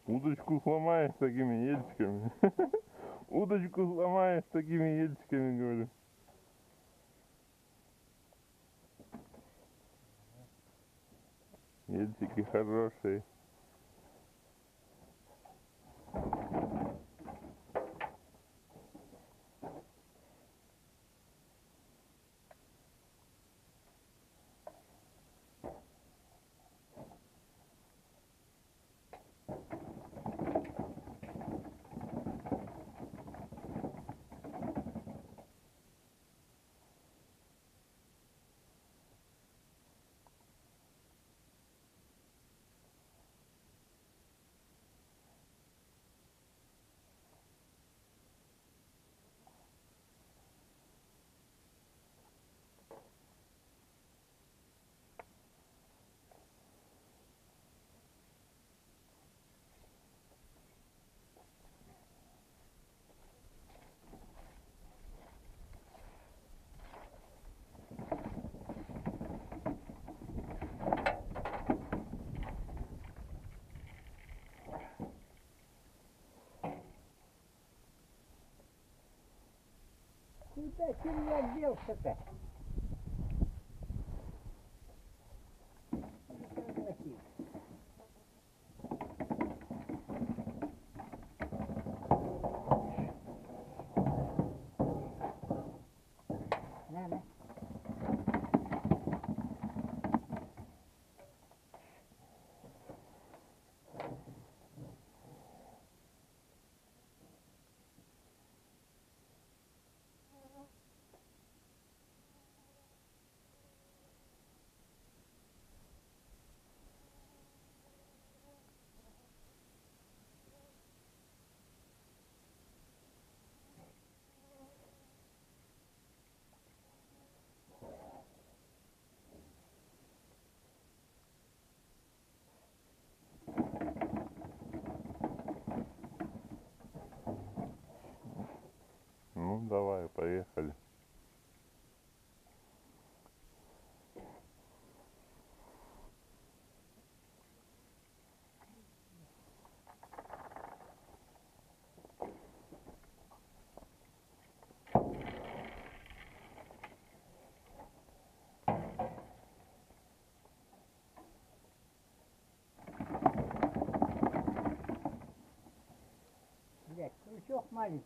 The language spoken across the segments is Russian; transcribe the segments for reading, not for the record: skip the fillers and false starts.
Удочку сломаешь с такими ельчиками. Удочку сломаешь с такими ельчиками, говорю. Ельчики хорошие. Куда червяк делся-то? На. Ну давай, поехали. Блядь, крючок маленький.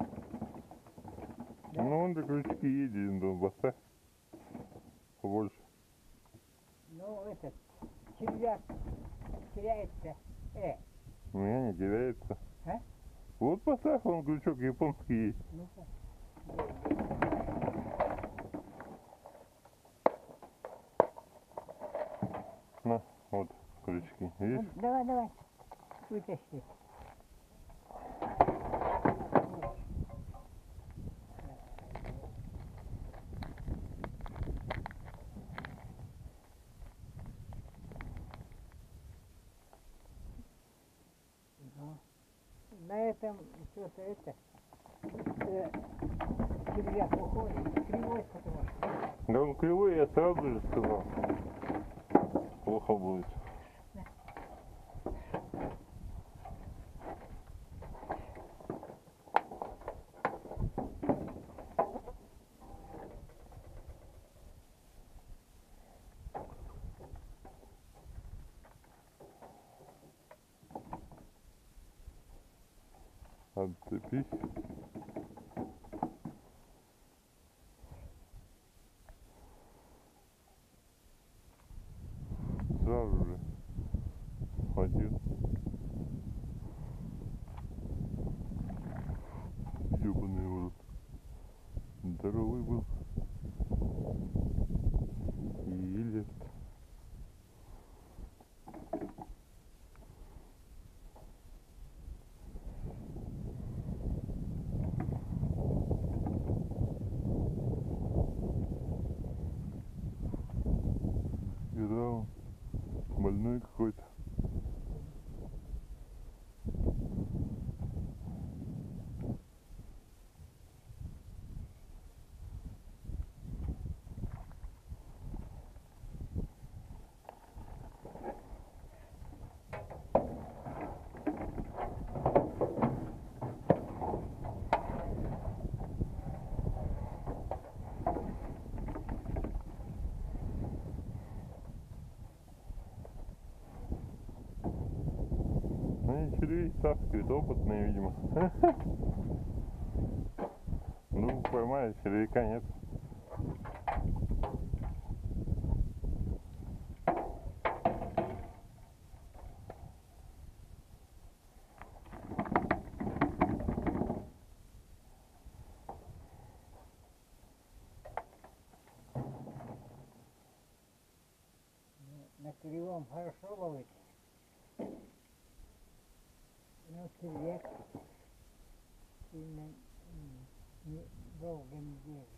Да? Ну вон до крючки едет, да, поставь побольше. Ну, этот, червяк теряется. У меня не теряется. А? Вот поставь, вон крючок японский есть. Ну-ка. На, вот крючки, видишь? Ну, давай, вытащи. На этом что-то червяк уходит, кривой потому что. Да он кривой, я сразу же сказал. Плохо будет. Отцепись. Сразу же хватил. Ёбаный в рот. Здоровый был. Еле. Да, он больной какой-то. Они червей таскают, опытные, видимо. Ну, поймали, червяка нет. На кривом хорошо ловить. Но червяк сильно долго не держит.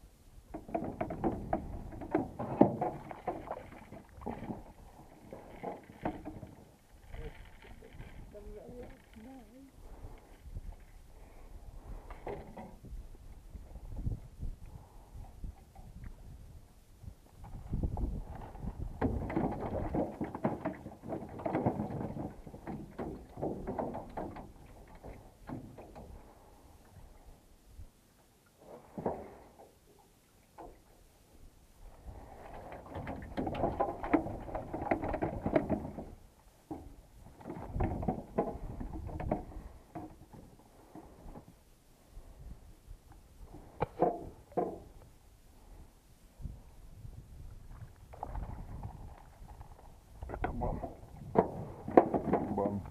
Кабан. Кабан.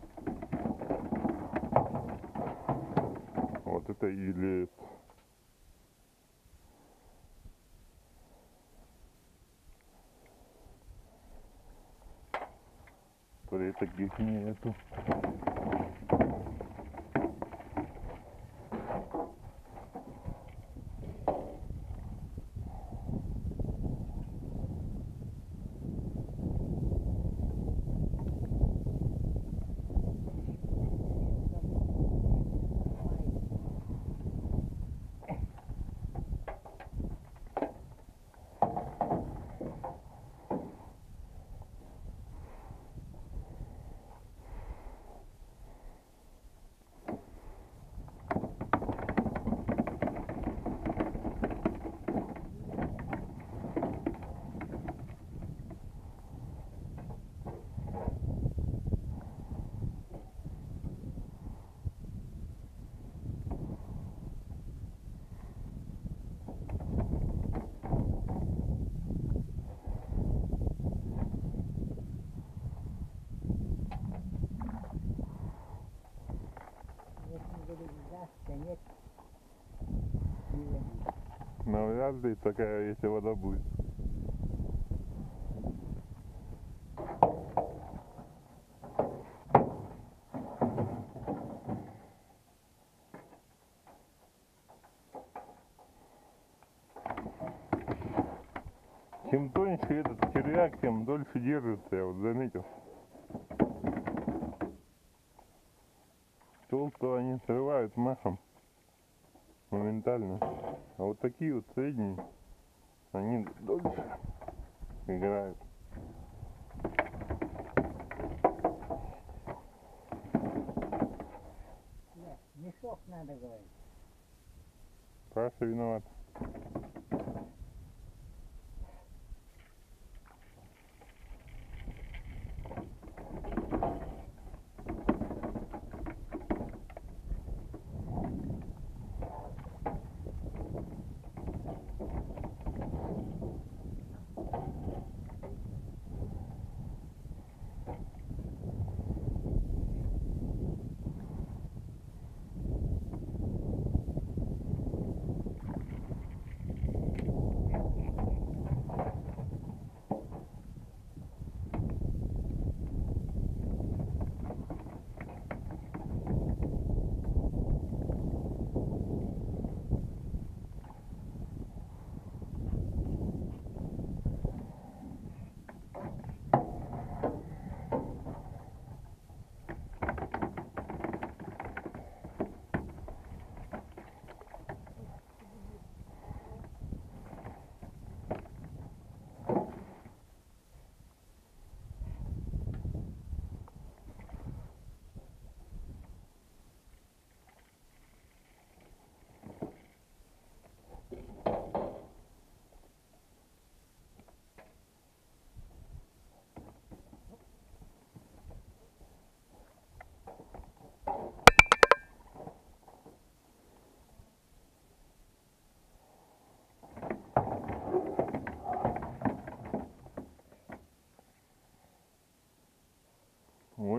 Вот это или то ли таких нету. Нет, не воды. Навряд ли такая, если вода будет. Чем тоньше этот червяк, тем дольше держится, я вот заметил. Толстого они срывают махом моментально. А вот такие вот средние, они дольше играют. Да, мешок надо говорить. Паша виноват.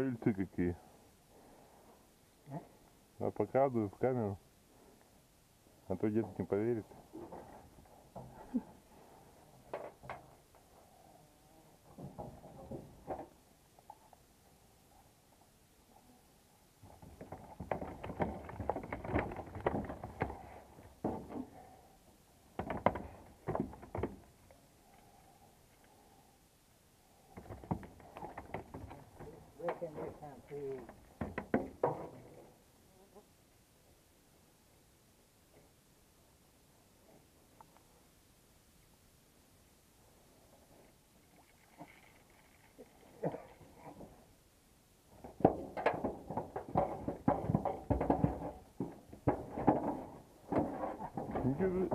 крыльцы какие. А показываю в камеру. А то дед не поверит. Reckon they can't see. Держи.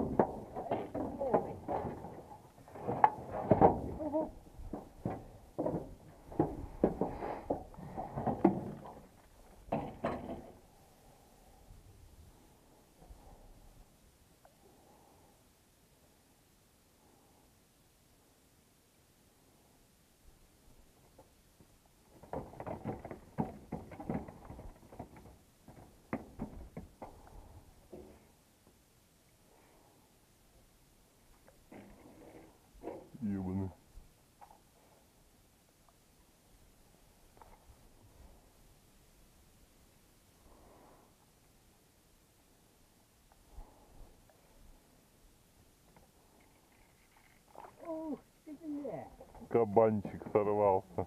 Ёбаный. Oh, isn't there? Кабанчик сорвался.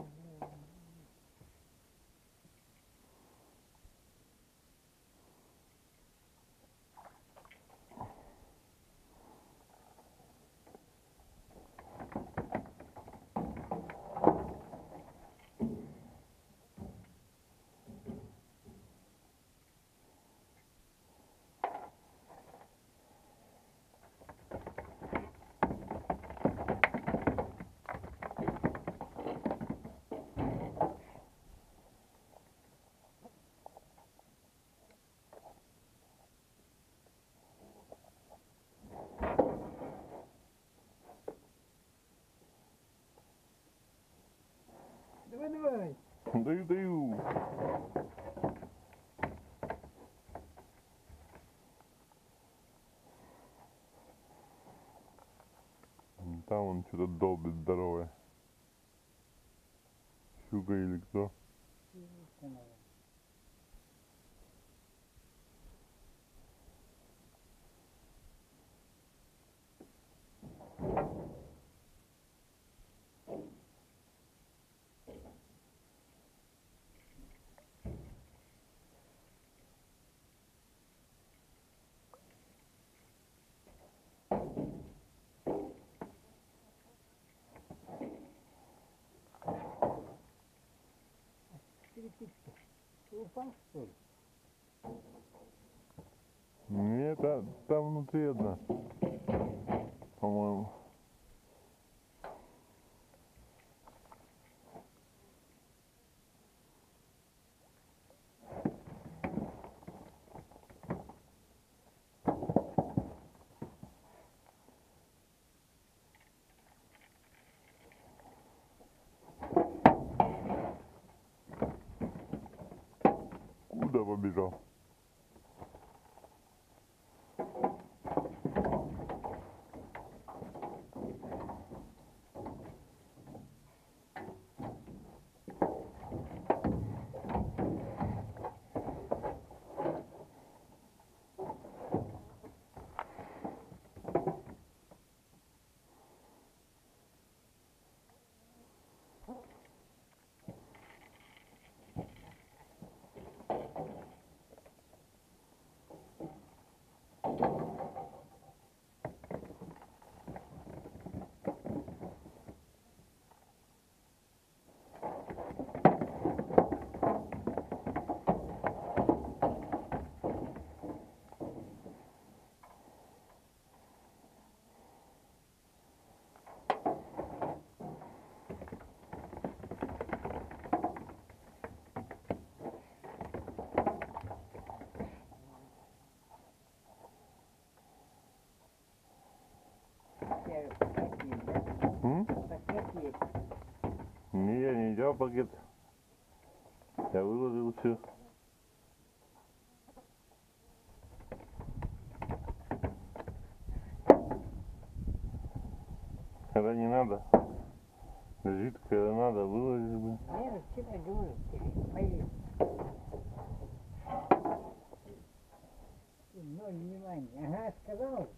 Давай, давай. Даю. Там он что-то долбит здоровое. Щука или кто? Переписка. Ты упал, что ли? Нет, там внутри одна. По-моему. Куда побежал? Не, я не делал пакет. выложил все. Когда не надо, лежит, когда надо, выложишь бы. Нет, что-то говорю, поедешь. Ноль внимания. Ага, сказал.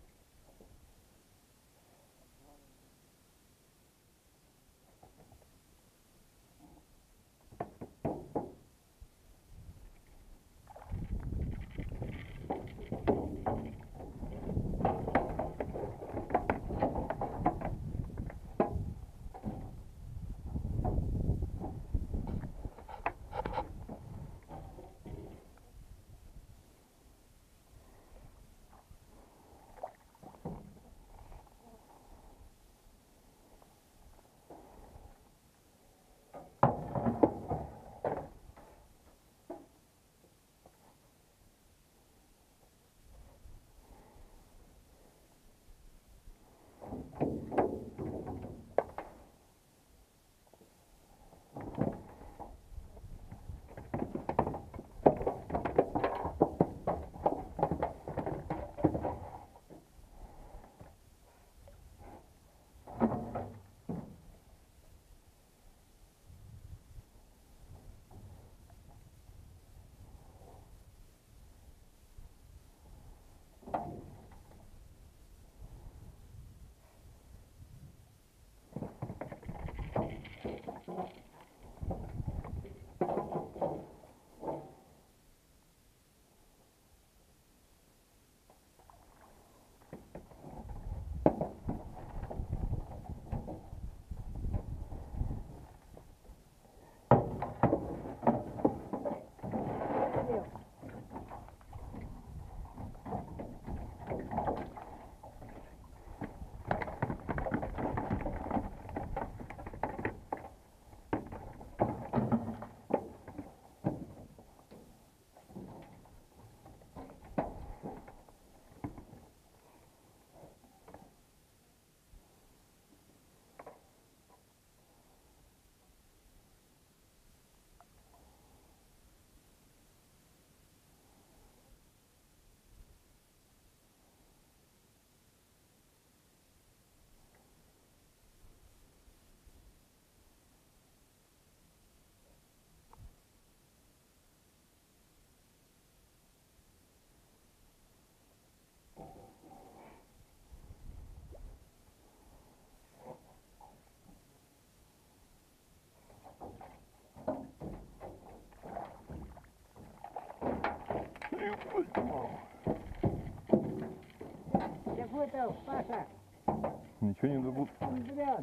Запутал, Паша. Ничего не забуду. Блядь.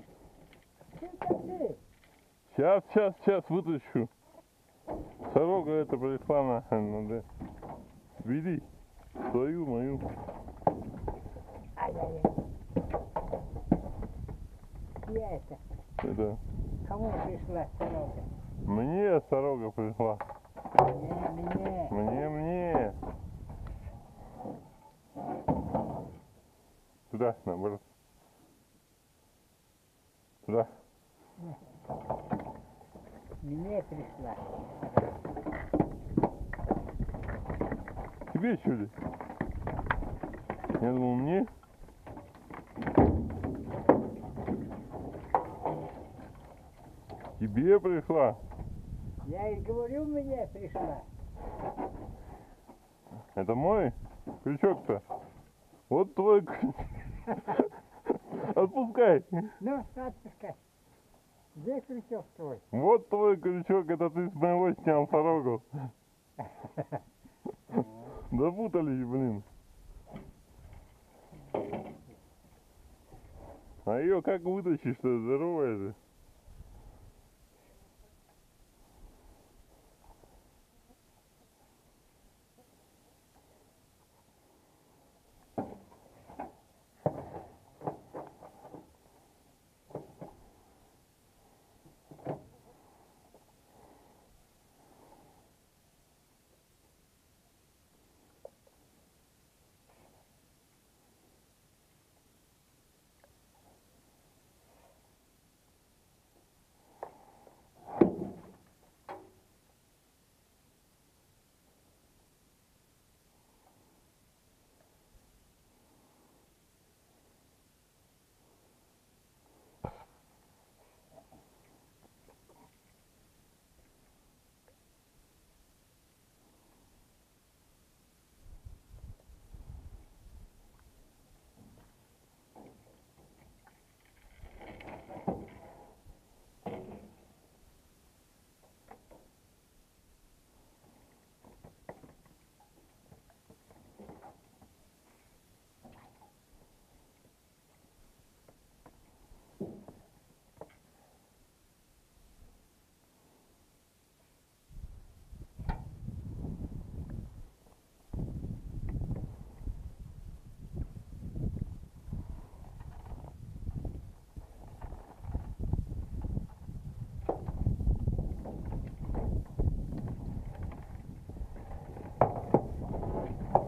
Что ты? Сейчас вытащу. Сорока это пришла нахрен, ну да. Бери. Свою, мою. Ай-яй-яй. Я это. Это Кому пришла сорока? мне сорока пришла. Мне. Мне. Туда, наоборот. Туда. Мне пришла. Тебе что ли? Я думал, мне. Тебе пришла. Я и говорю, мне пришла. Это мой крючок-то. Вот твой крючок. Отпускай. Ну, отпускай. Где крючок твой? Вот твой крючок, это ты с моего снял сорогу. Запутались, блин. А ее как вытащишь-то, здоровая же.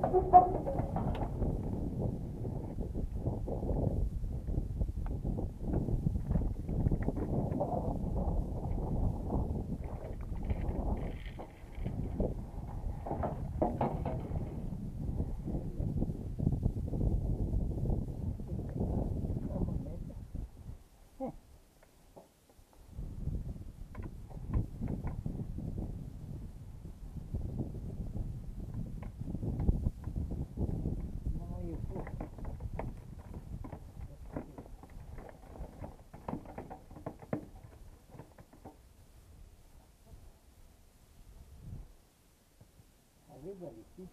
На мою фото. А рыба летит.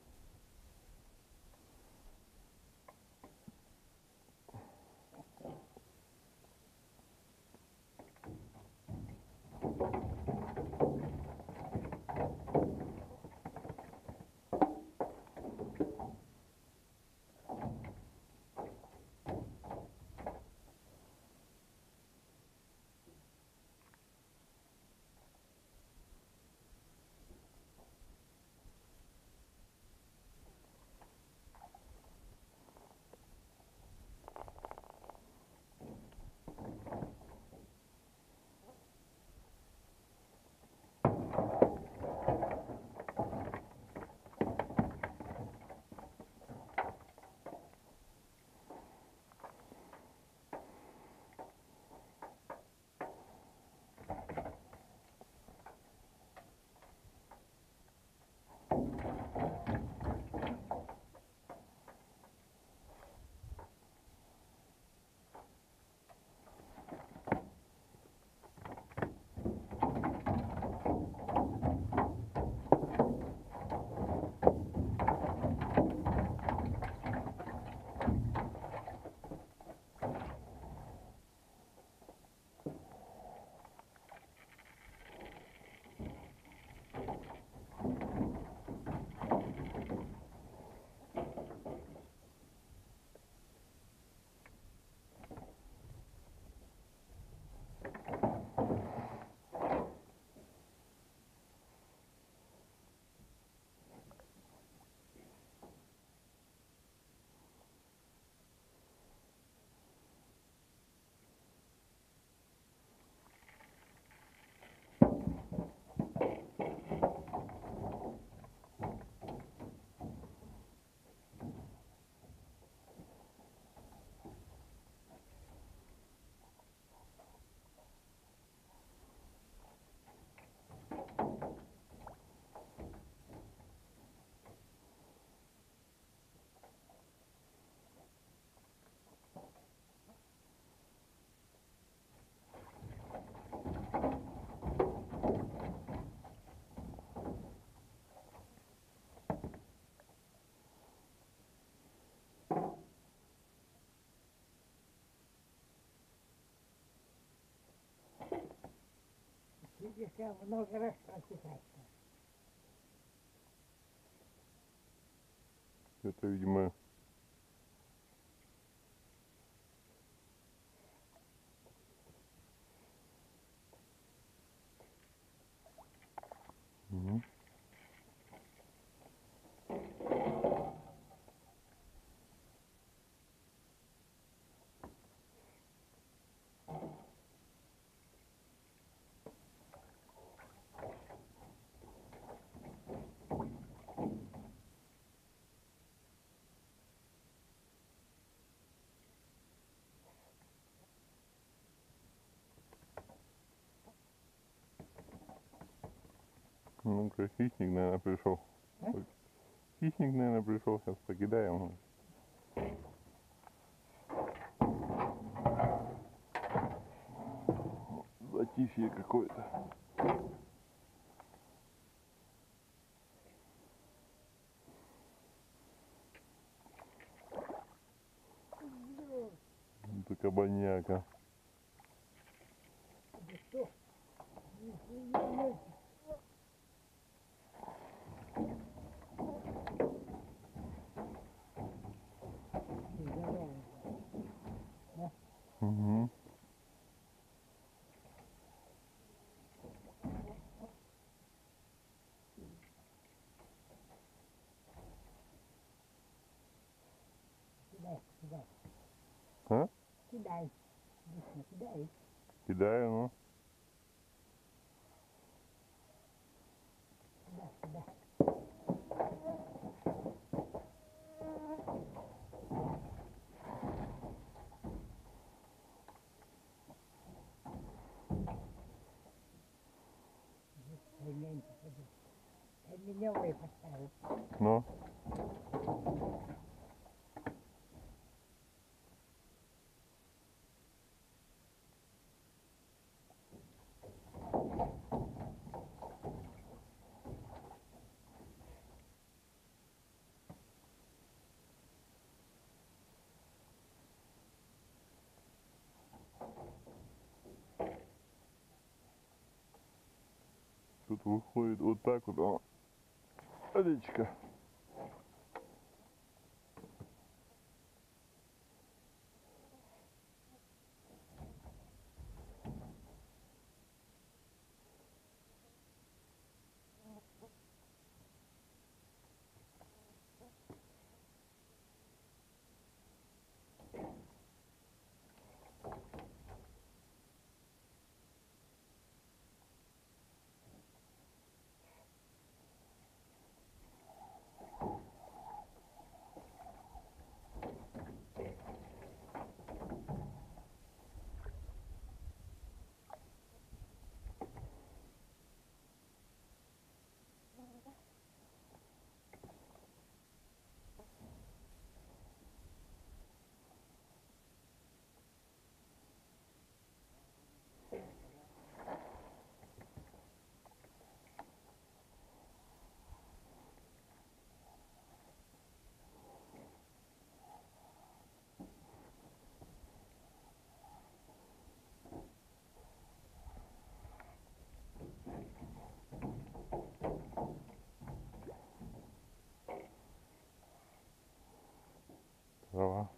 Видишь, я много раз прочитать. Это, видимо, Угу. Ну-ка, хищник, наверное, пришел. А? Хищник, наверное, пришел. Сейчас покидаем. Затишье какое-то. Это кабаньяка. Да что? Нихуя. Здорово. Угу. Кидай. А? Кидай. Дійсно, кидай. Кидаю, ну. Кидай, кидай. Рівненько ходи. Алюмінієвий поставив. Ну. Тут выходит вот так вот, о, речка. Трава.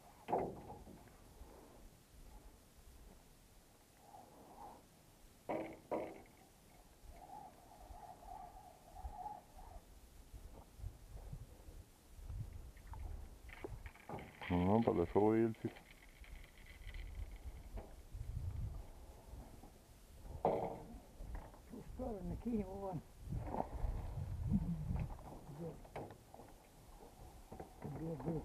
Ну, подошел Ельчик. В ту сторону кинь его вон. Где?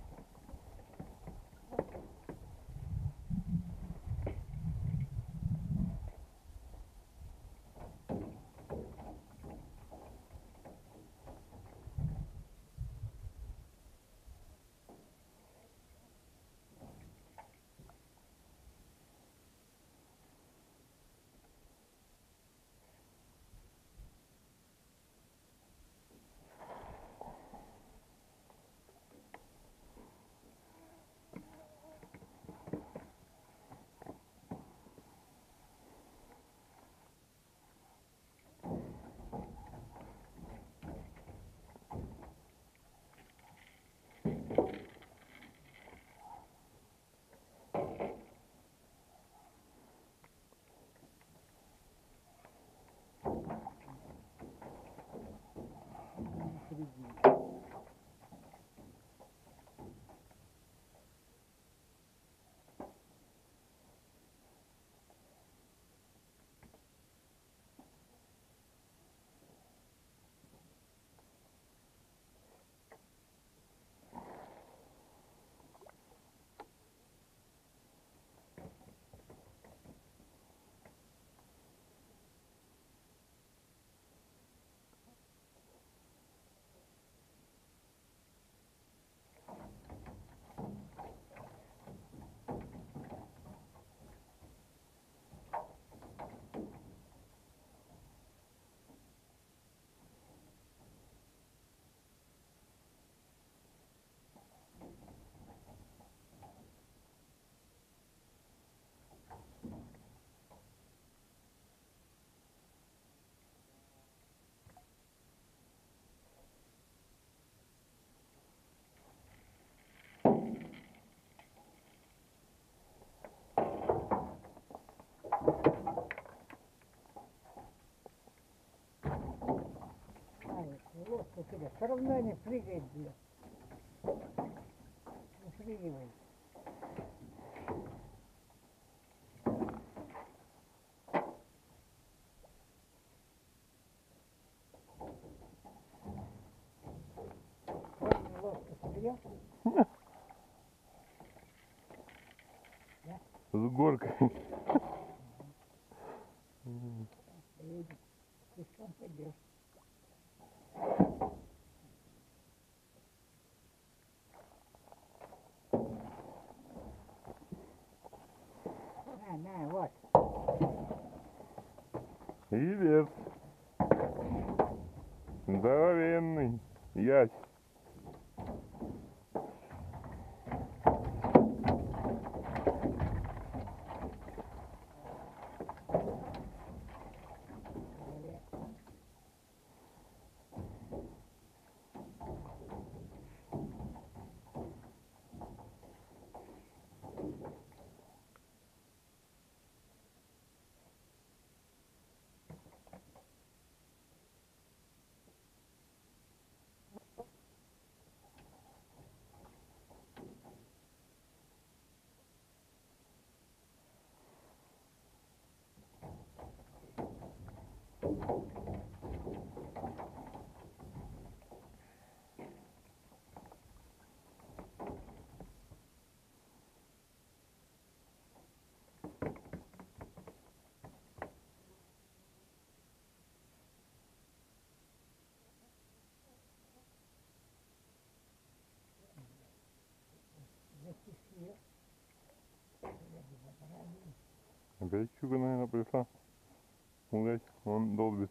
Середине. Лодку сюда. Все равно не прыгает, блядь. Не прыгивай. Лодку соберем? С горкой. Поедем. Пешком пойдешь. На, вот. Илец. Здоровенный. Ясь. Затихли. Опять щука, наверное, пришла. Гулять, он долбит.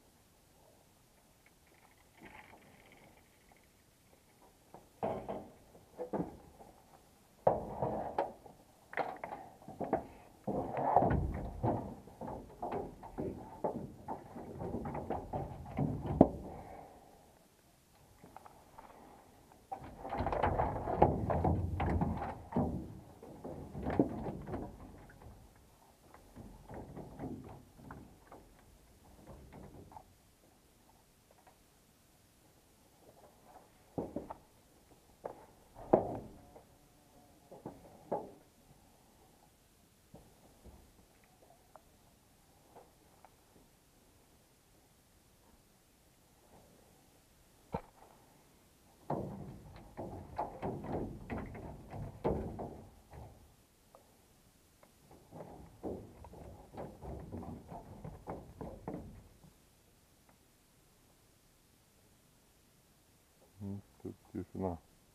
Тут тишина.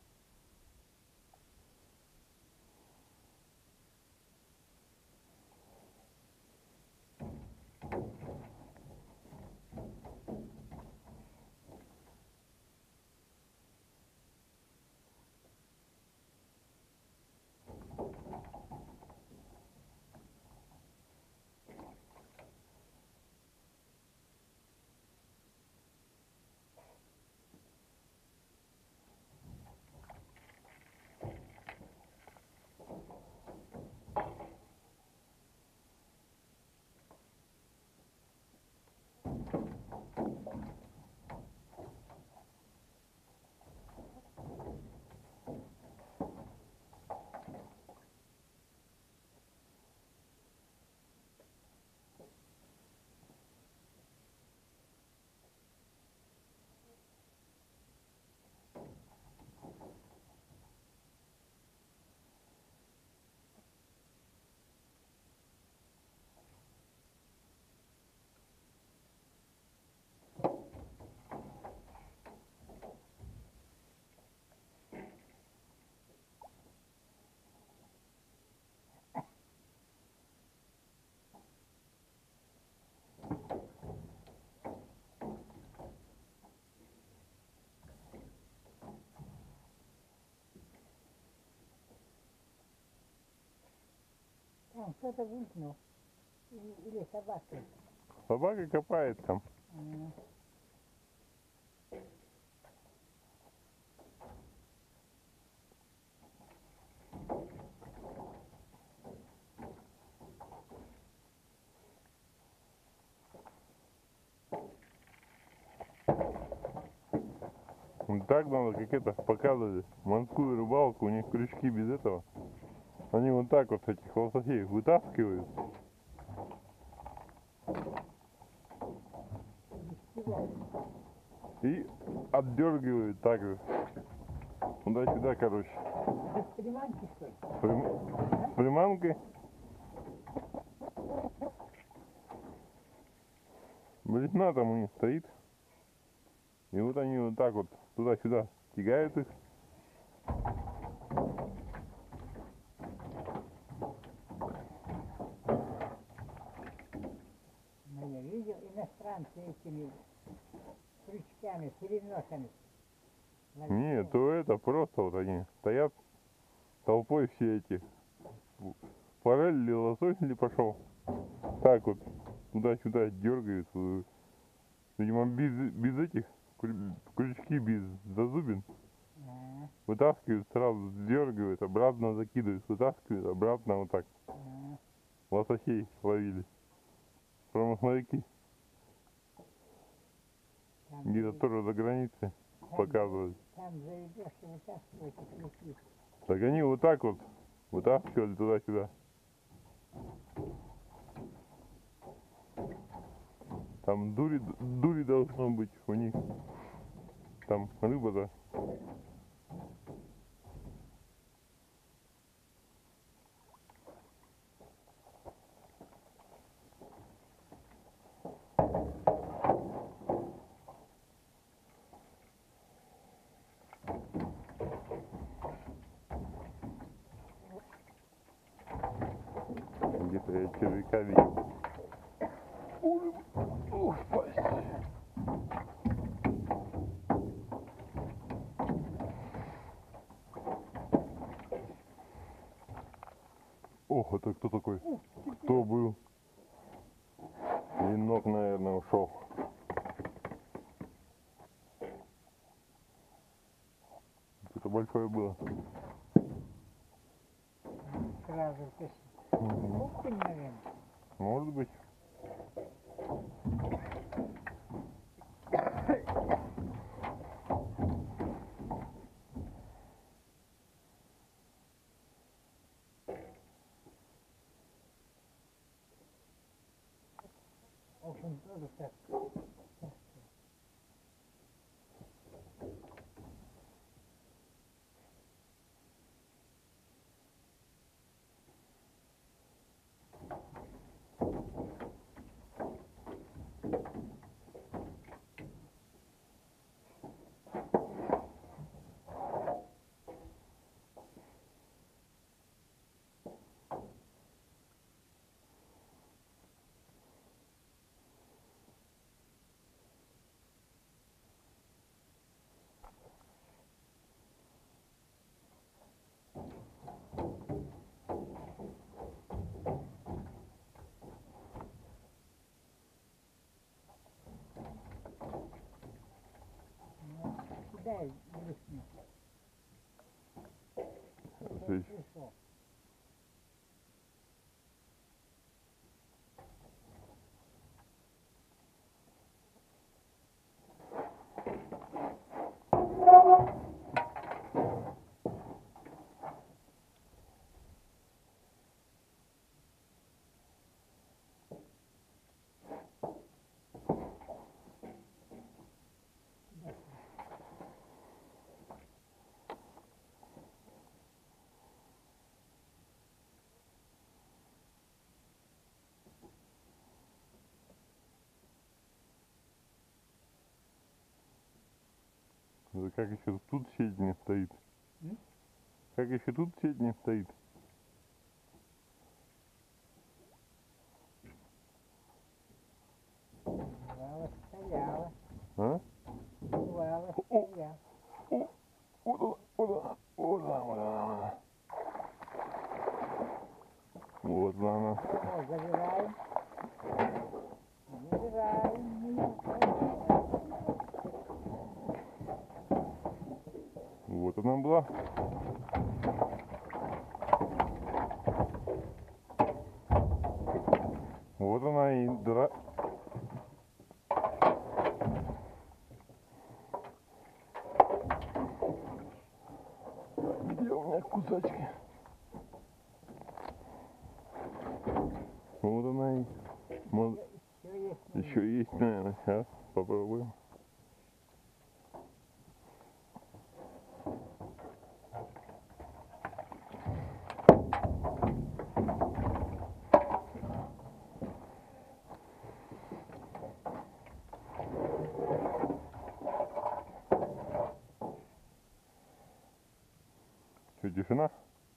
Там кто-то выкинул. Или собака. Собака копает там. Вот так надо, как это, показывали морскую рыбалку, у них крючки без этого. Они вот так вот этих лососей вытаскивают и отдергивают так же. Туда-сюда, короче. Без приманки, что ли? С приманкой. Блесна там у них стоит. И вот они вот так вот туда-сюда тягают их. Но я видел иностранцы этими крючками, переносами. Нет, то это просто вот они стоят толпой все эти. Форель или лосось или пошел. Так вот туда-сюда дергают. Видимо, без этих крючки без зазубин. А, Вытаскивают, сразу дергают, обратно закидывают, вытаскивают, обратно вот так. а, Лососей ловили. Промысловики. там Где-то заведешь- тоже за границей показывали. Там заведешь и вытаскиваете крючки. Так они вот так вот вытаскивали туда-сюда. Там дури должно быть у них. Там рыба-то. Где-то я червяка видел. Ух, пасть. Ох, это кто такой? Кто был? Ленок, наверное, ушел. Это большое было. Сразу втащить. Мгм. Окунь, наверное. Может быть. Окунь тоже так. Ну, кидай блесну. Здесь. Пришел. Да как еще тут сеть не стоит? М? Как еще тут сеть не стоит? Бывало, стояла. А? Бывало, О. стояла. Вот она. О, забираем. Забираем. Вот она была. Вот она и дра... Где у меня кусачки? Ай, Все есть. еще есть, наверное. Сейчас попробуем. Что, тишина?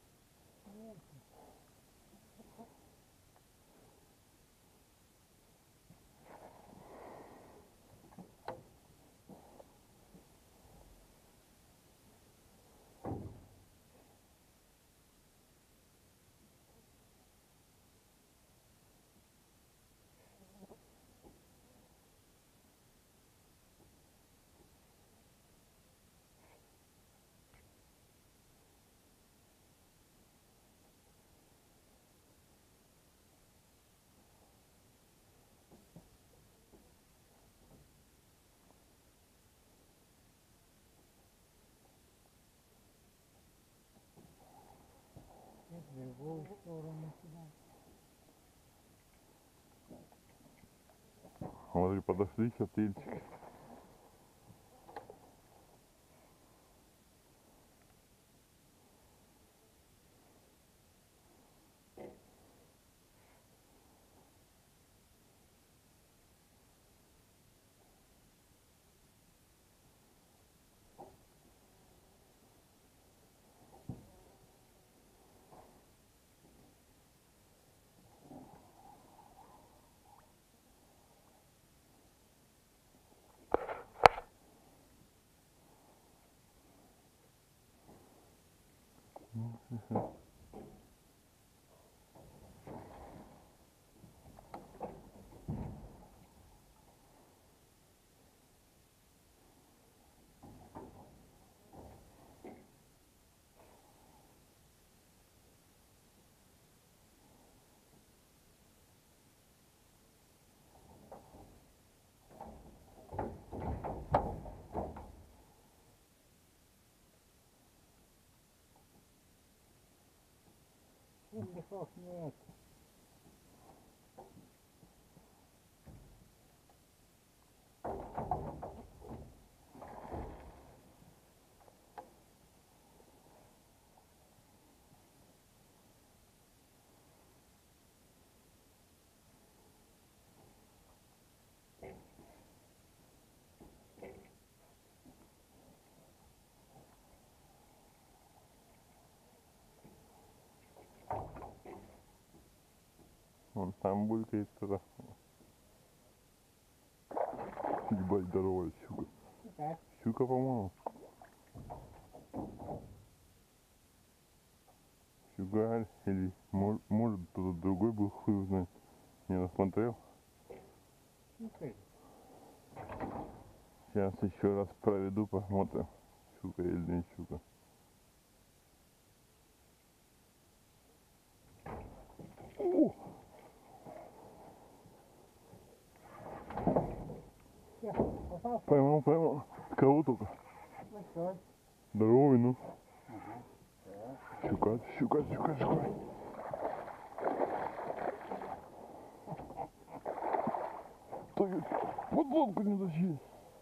В другую сторону сюда. Смотри, подошли сейчас тельчики. Лесов нет. Вон там булькает кто-то. Ебать, здоровая щука. Так, Щука, по-моему. Щука или может кто-то другой был, хуй его знает. Не насмотрел. слушай, Сейчас еще раз проведу, посмотрим. Щука или не щука. О! все, попал? Поймал. Кого только? Большой. Здоровый, ну. Ага. Щука. Стой, вот лодку не тащи.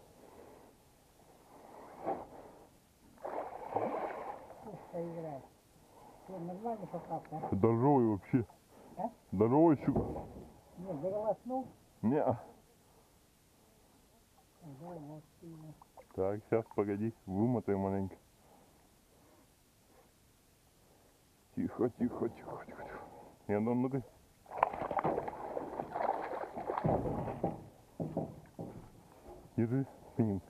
Пусть играет. Что, нормально попался? Здоровый вообще. А? Здоровый щука. Не, перелоснул? Не. Да, вот сильно. Так, сейчас, погоди, вымотаем маленько. Тихо. Не, ну-ка. Держи, спиннинг.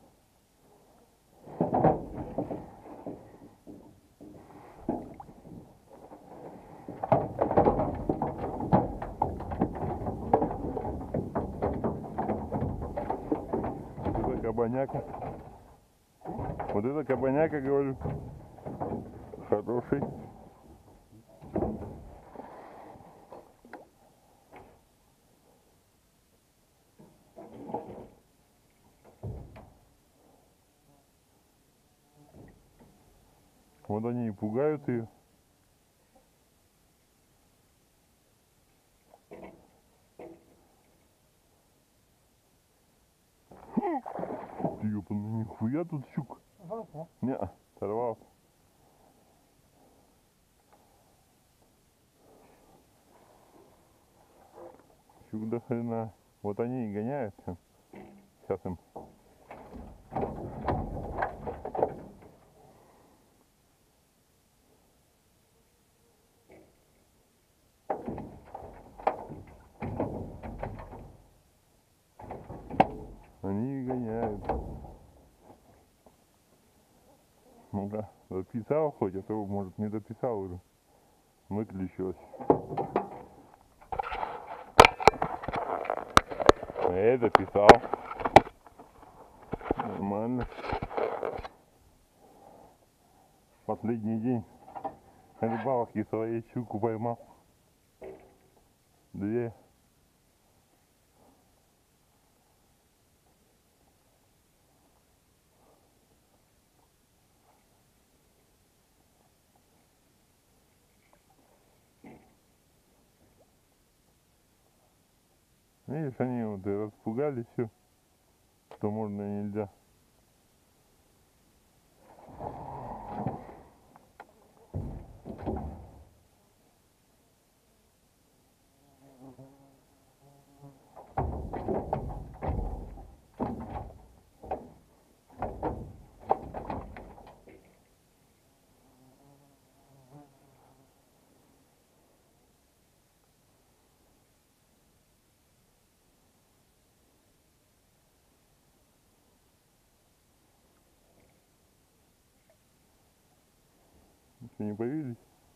Вот это кабаняка. Вот это кабаняка, говорю. Хороший. Вот они и пугают ее. нифига тут щук. Вот, а? Не, сорвался. Щук до хрена. Вот они и гоняются. Сейчас им. Они и гоняют. Ну-ка, дописал хоть, а то, может, не дописал уже. Выключилось. Дописал. Нормально. Последний день рыбалки своей щуку поймал. 2. Видишь, они вот и распугали все, что можно и нельзя. Еще не появились?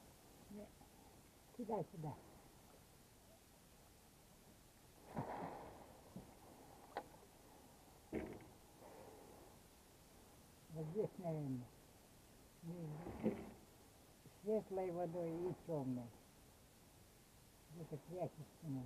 Кидай сюда. Вот здесь, наверное, между светлой водой и темной. Где-то прячется, наверное.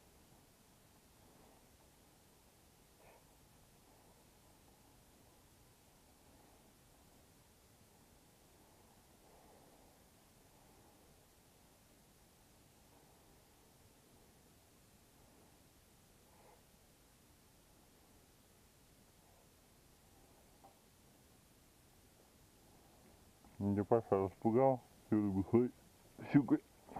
Меня Паша распугал, всю рыбу своей щукой.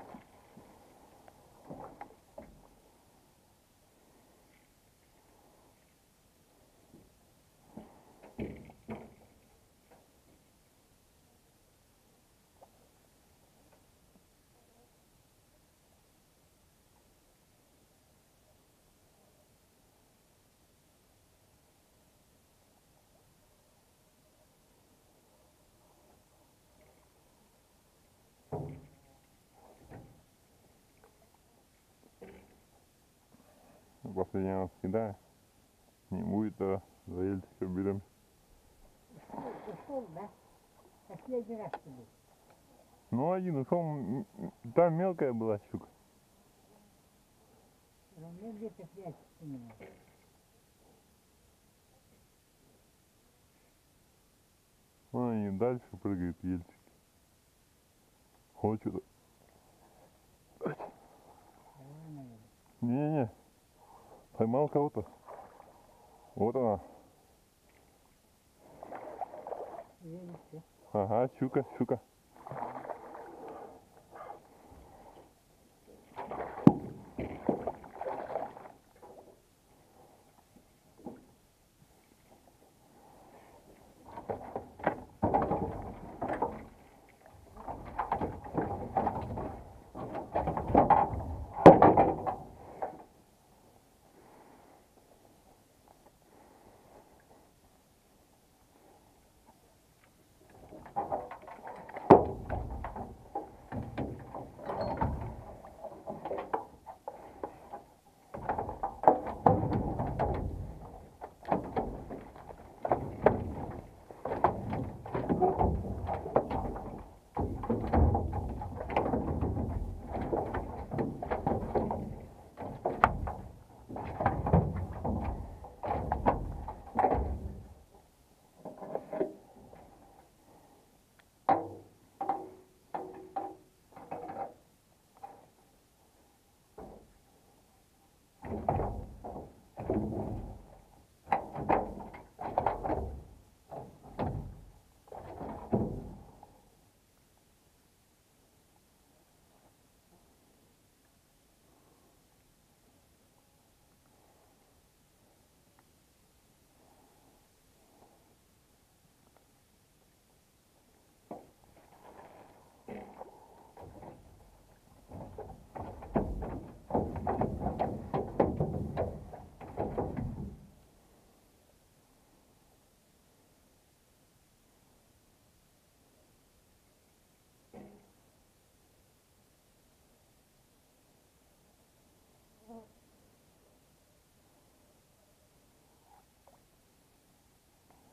Последний раз кидаю. Не будет, а за Ельцика берем. Ушел, да? Последний раз был. Ну, один ушел. Там мелкая была щука. Ровно где-то прячется у него. Ну, они дальше прыгают Ельцик. Хочет. Давай, наверное. Не-не. Поймал кого-то. Вот она. Видите? Ага, щука, щука.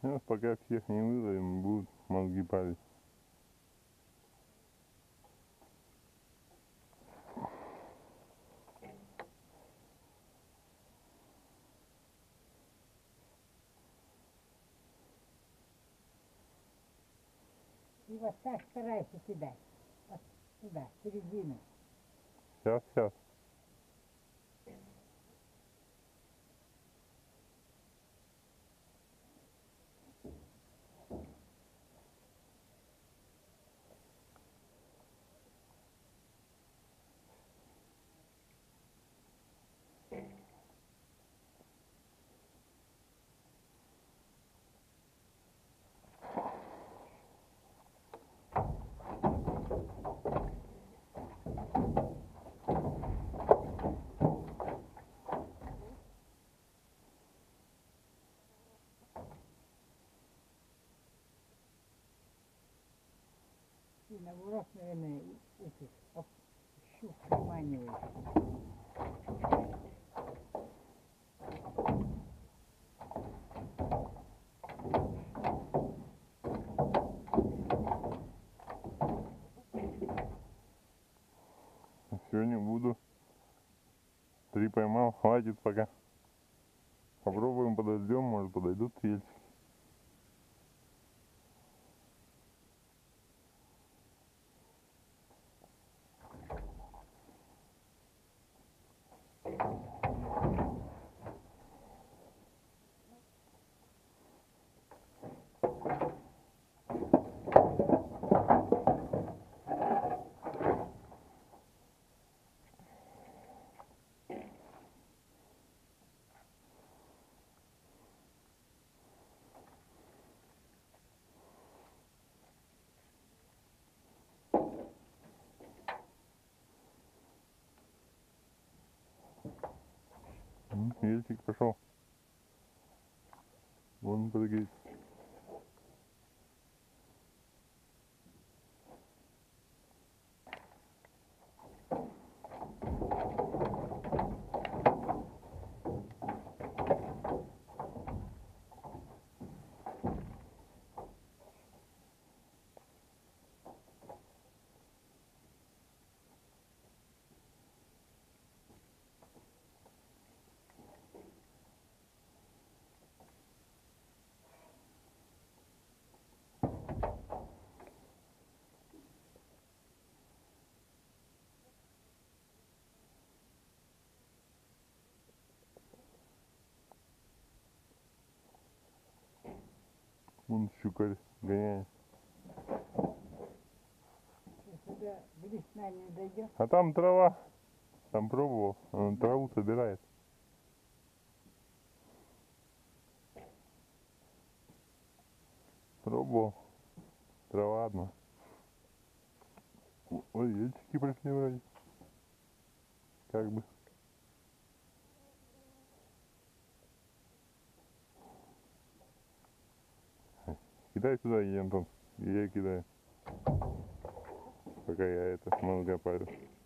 Сейчас пока всех не выловим, будут мозги палить. И вот так старайся кидать. Вот сюда, в середину. Сейчас. И на урок, наверное, этих щук приманиваешь. Сегодня буду. 3 поймал, хватит пока. Попробуем, подождем, может подойдут сельчики. Сельчик пошел. Вон прыгает. Вон щукарь гоняет. Сюда блесна не дойдет. А там трава. Там пробовал. Он траву собирает. Пробовал. Трава одна. Ой, ельчики прошли вроде. Как бы. Кидай сюда, и Антон. И я кидаю. Пока я это мозга парю.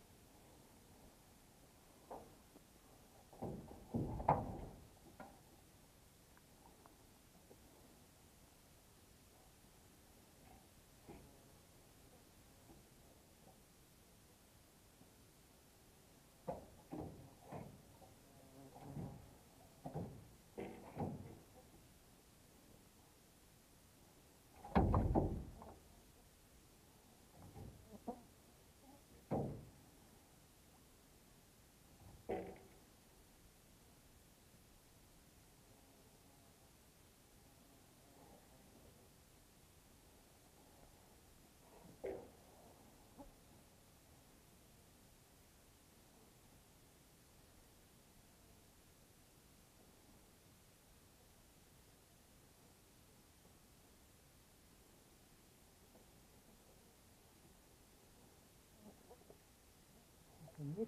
Нет.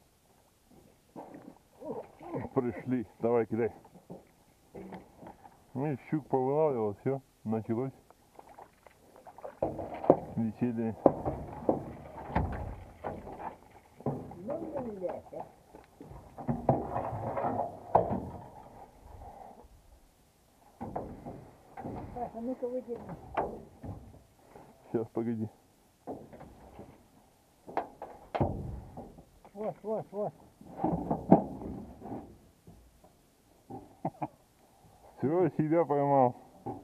Пришли. Давай, кидай. Ну и щук повылавливал, все, началось веселье. Ну, не лето. Саша, ну-ка выдерни. Сейчас, погоди. Вот, вот, вот. Все, себя поймал.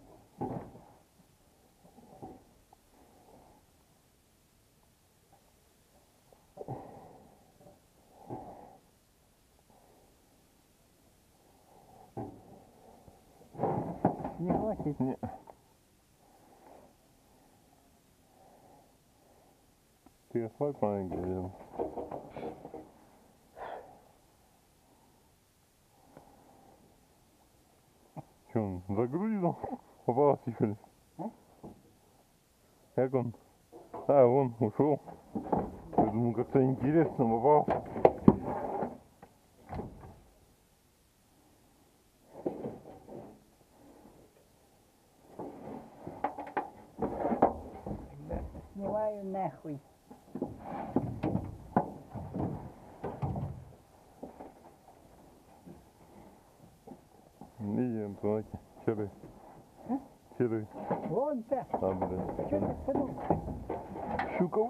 Не хватит. Не. Ты ослабь маленький рядом. Че он загрузил? Попался что ли? А? Как он? А, вон ушел. Я думаю, как-то интересно попал. Снимаю нахуй. Видим, давайте. Серый. А? Серый. Вон-то. А, блин. Что ты подумал? Щука.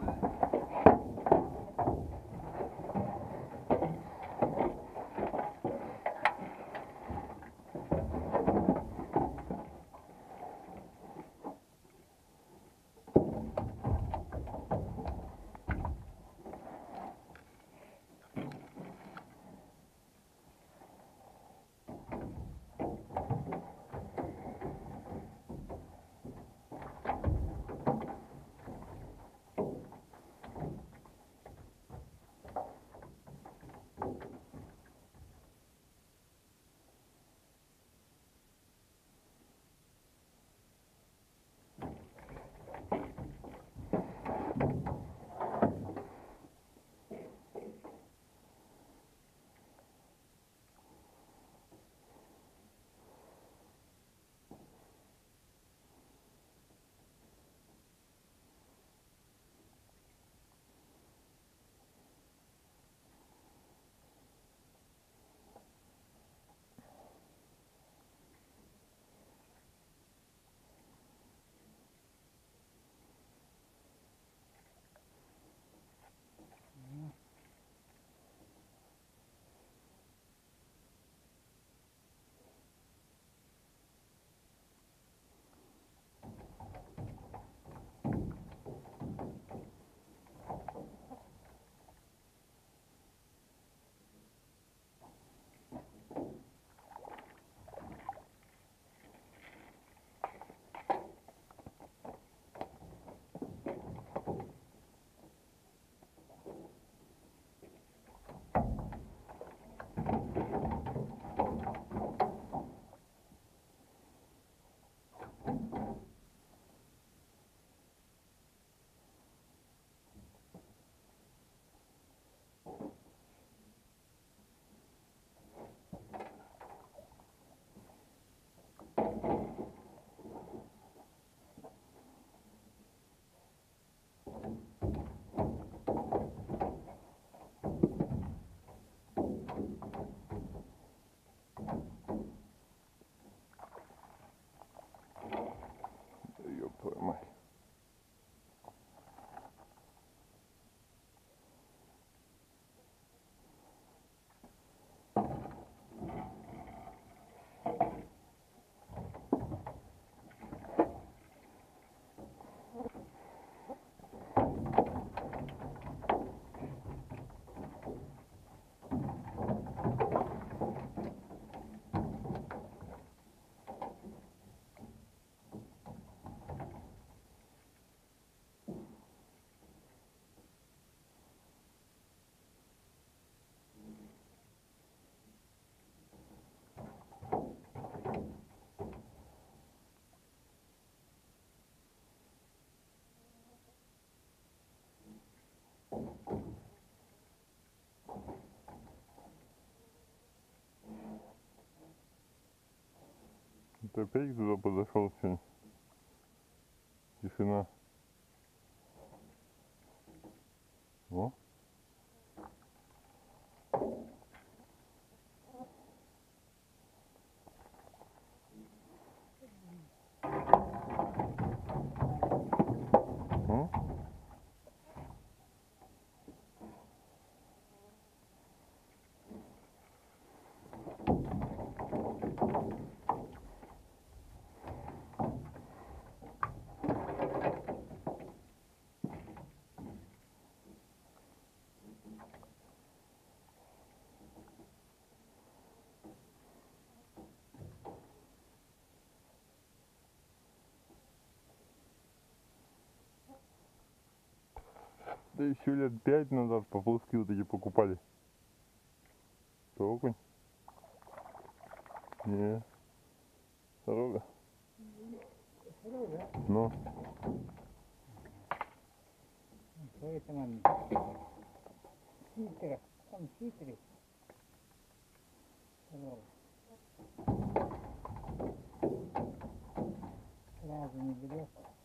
Ты опять туда подошел сегодня? Тишина. О. О. Да еще лет 5 назад поплавки вот эти покупали. Что, окунь? Не. Дорога. Дорога. Ну. Что это нам? Хитро. Там хитрый. Дорога. Сразу не берет.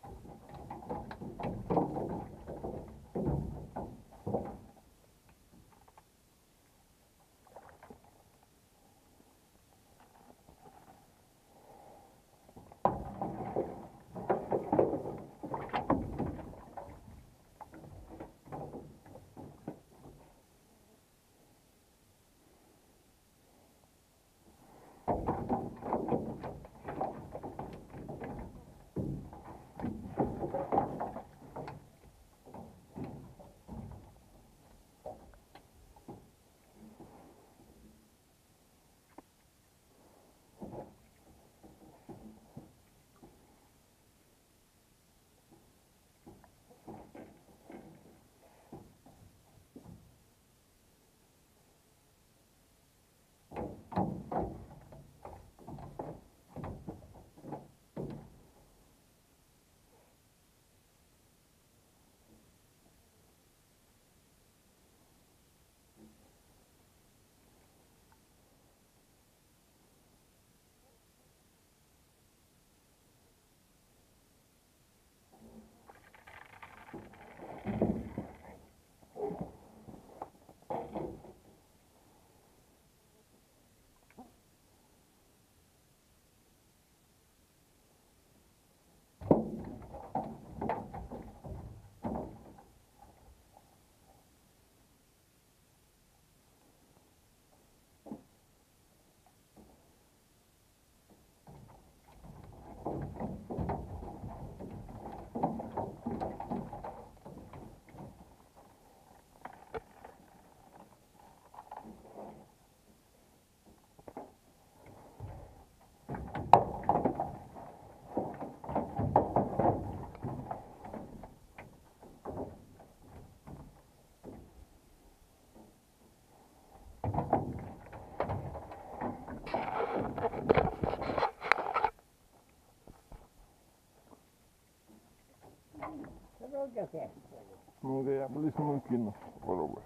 Дорога есть. Ну-ка я блесну кину. Попробуй.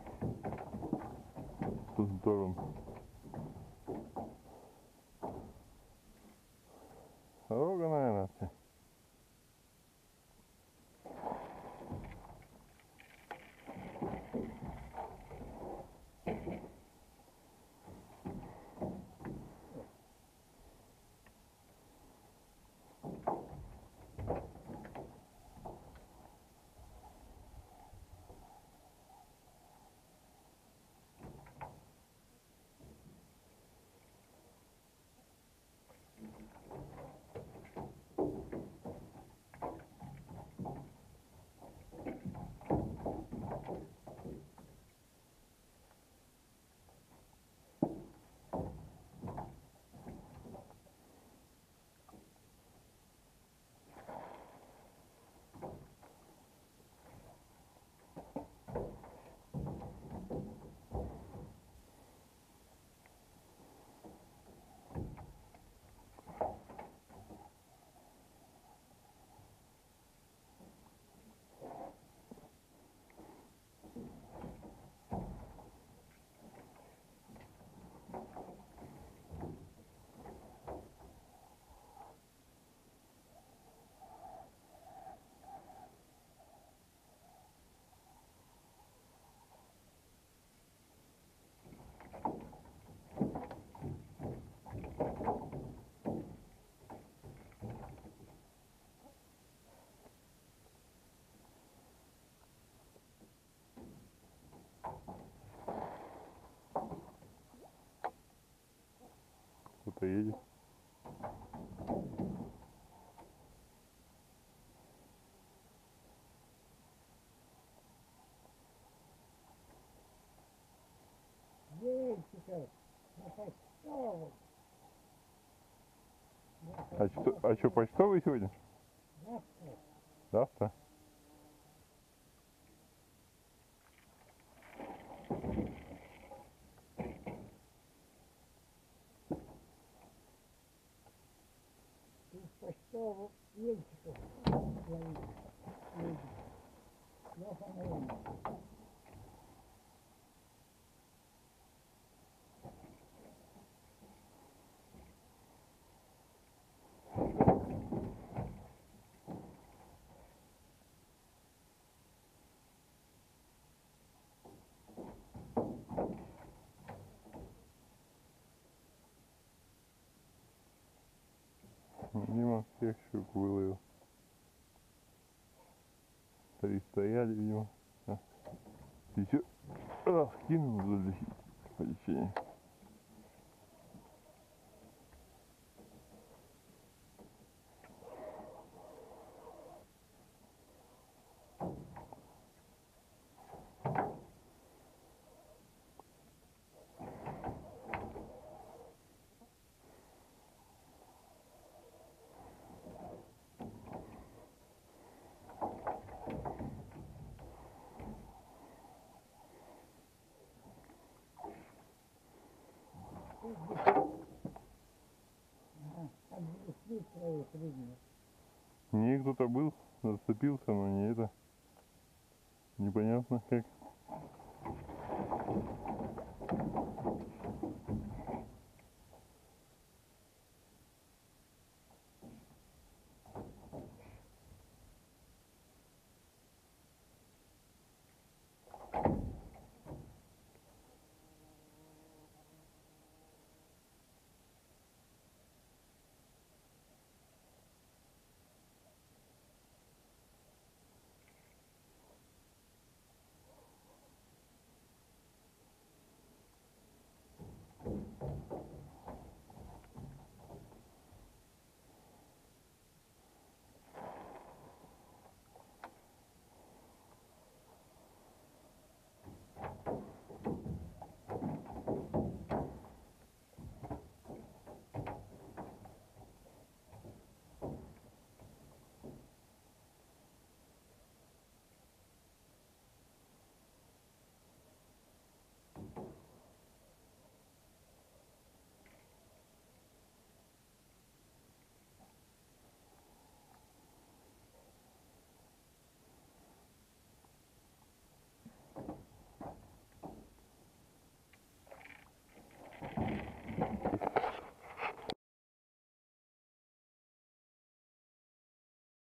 В ту сторону. Дорога, наверное. кто-то едет. Венчиков, на почтовый. А что, почтовый сегодня? Завтра. Завтра? Из почтового Венчиков. Леха на время. Дима всех щук выловил. 3 стояли, видимо. Еще раз кинул за лечение. Обвесли свои предметы. Не, кто-то был, зацепился, но не это. Непонятно как.